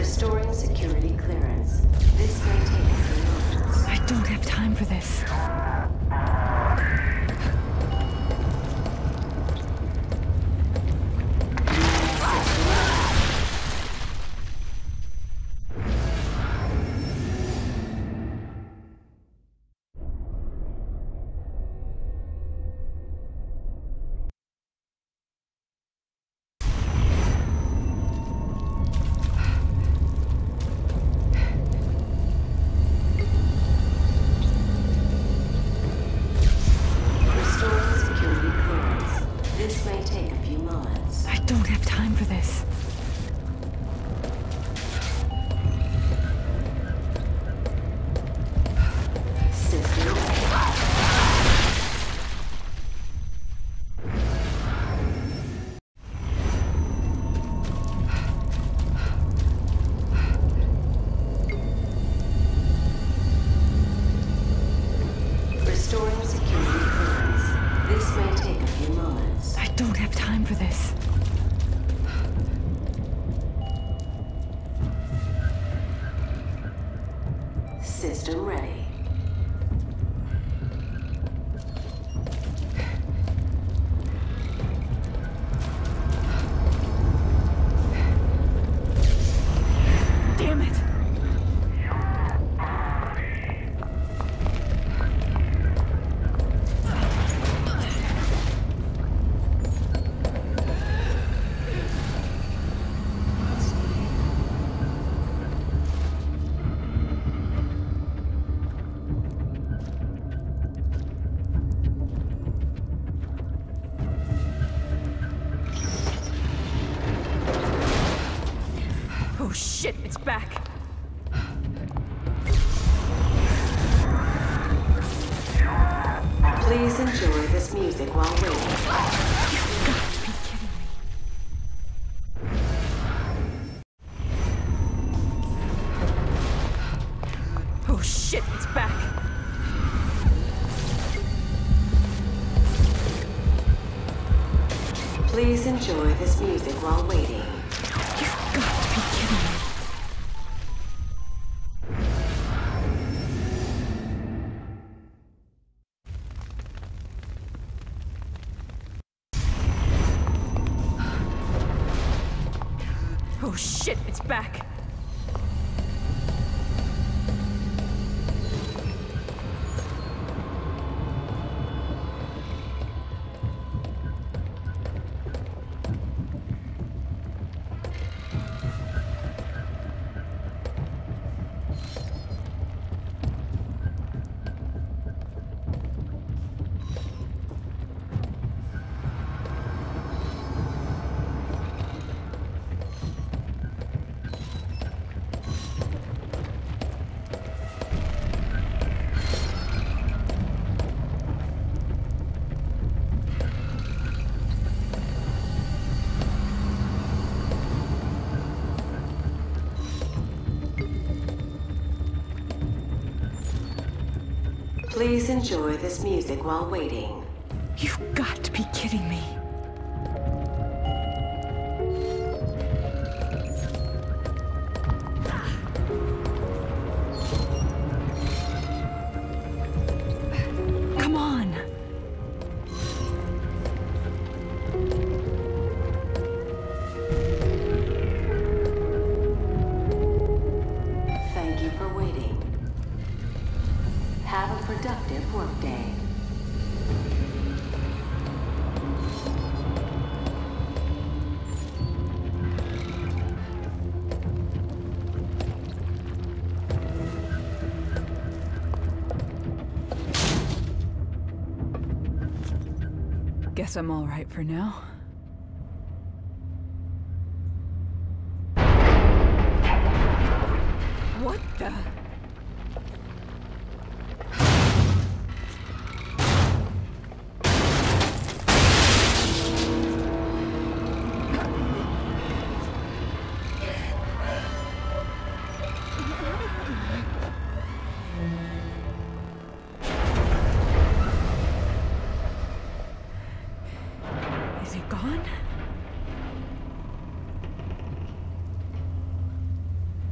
Restoring security clearance. This may take a few moments. I don't have time for this. I don't have time for this. Restoring security clearance. This may take a few moments. I don't have time for this. System ready. Damn it! Oh shit, it's back. Please enjoy this music while waiting. You've got to be kidding me. Oh shit, it's back. Please enjoy this music while waiting. You've got to be kidding me. Oh shit, it's back. Please enjoy this music while waiting. You've got to be kidding me. Come on. Thank you for waiting. Have a productive workday. Guess I'm all right for now. What the? Is it gone?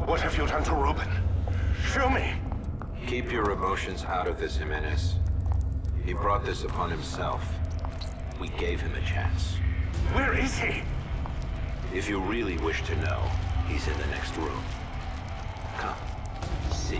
What have you done to Ruben? Show me! Keep your emotions out of this, Jimenez. He brought this upon himself. We gave him a chance. Where is he? If you really wish to know, he's in the next room. Come, see.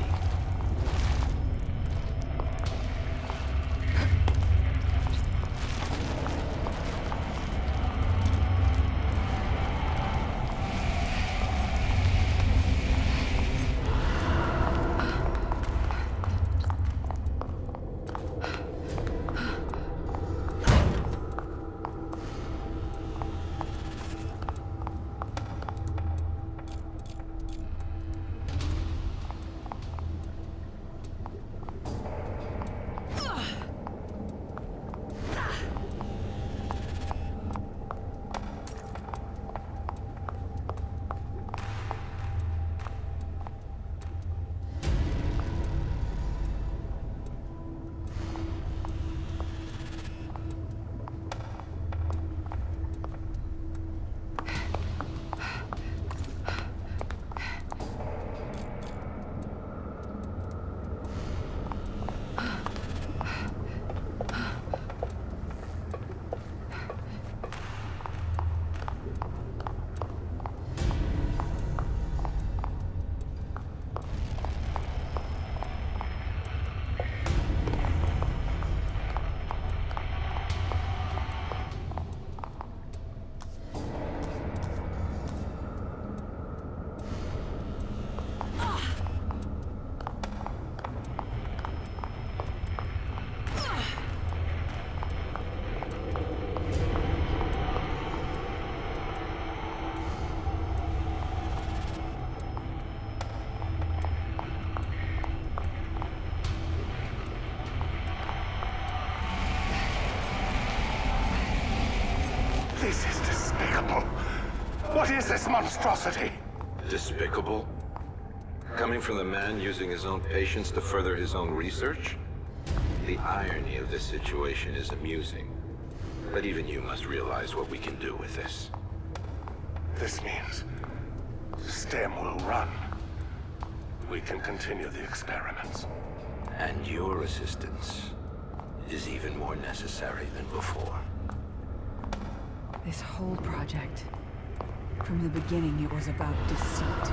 This is despicable. What is this monstrosity? Despicable? Coming from the man using his own patients to further his own research? The irony of this situation is amusing. But even you must realize what we can do with this. This means STEM will run. We can continue the experiments. And your assistance is even more necessary than before. This whole project, from the beginning, it was about deceit.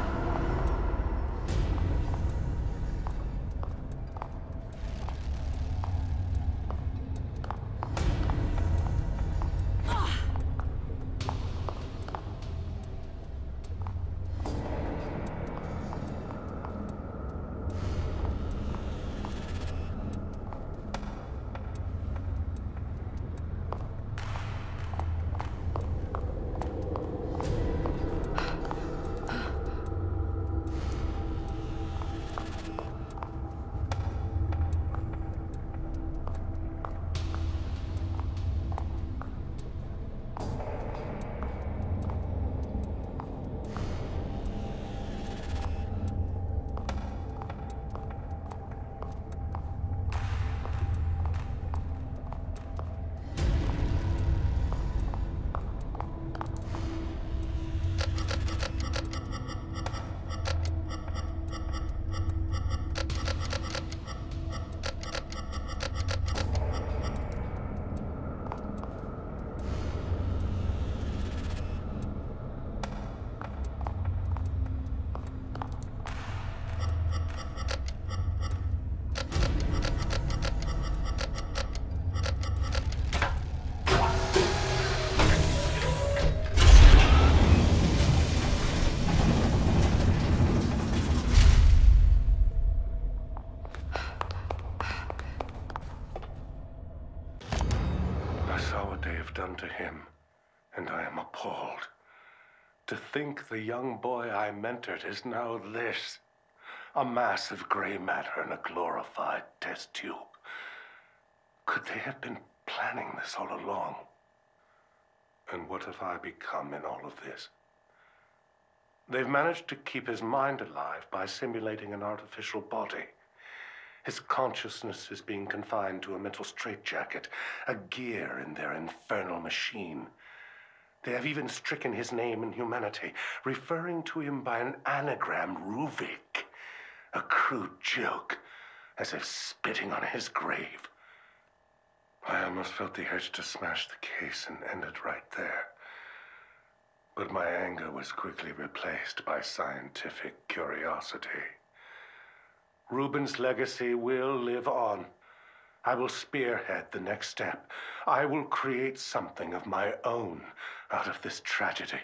Done to him, and I am appalled. To think the young boy I mentored is now this. A mass of gray matter in a glorified test tube. Could they have been planning this all along? And what have I become in all of this? They've managed to keep his mind alive by simulating an artificial body. His consciousness is being confined to a mental straitjacket, a gear in their infernal machine. They have even stricken his name in humanity, referring to him by an anagram, Ruvik. A crude joke, as if spitting on his grave. I almost felt the urge to smash the case and end it right there. But my anger was quickly replaced by scientific curiosity. Reuben's legacy will live on. I will spearhead the next step. I will create something of my own out of this tragedy.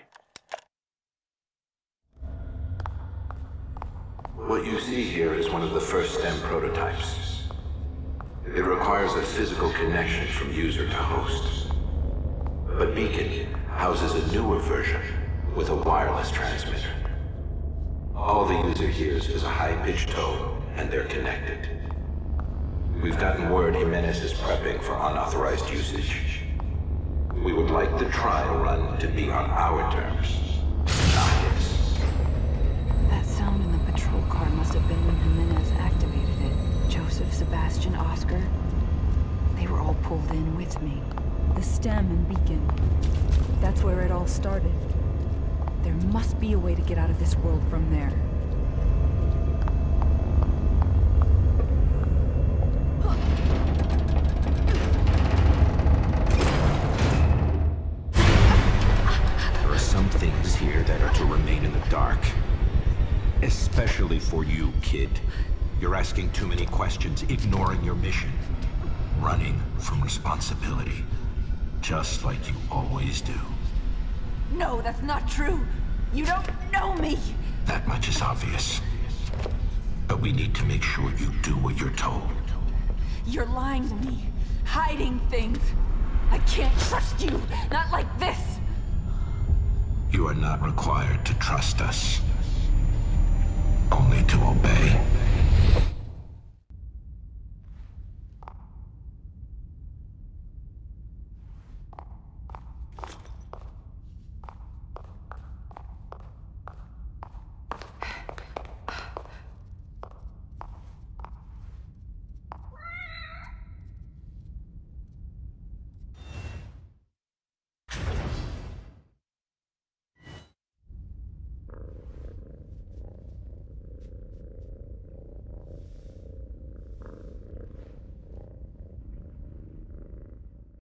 What you see here is one of the first STEM prototypes. It requires a physical connection from user to host. But Beacon houses a newer version with a wireless transmitter. All the user hears is a high-pitched tone, and they're connected. We've gotten word Jimenez is prepping for unauthorized usage. We would like the trial run to be on our terms, not his. That sound in the patrol car must have been when Jimenez activated it. Joseph, Sebastian, Oscar. They were all pulled in with me. The stem and Beacon. That's where it all started. There must be a way to get out of this world from there. There are some things here that are to remain in the dark. Especially for you, kid. You're asking too many questions, ignoring your mission. Running from responsibility. Just like you always do. No, that's not true. You don't know me. That much is obvious. But we need to make sure you do what you're told. You're lying to me, hiding things. I can't trust you, not like this. You are not required to trust us. Only to obey.